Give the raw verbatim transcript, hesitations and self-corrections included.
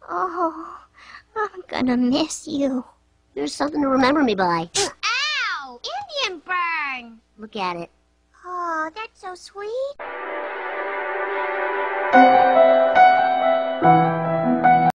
Oh, I'm gonna miss you. There's something to remember me by. Ow! Indian burn! Look at it. Oh, that's so sweet.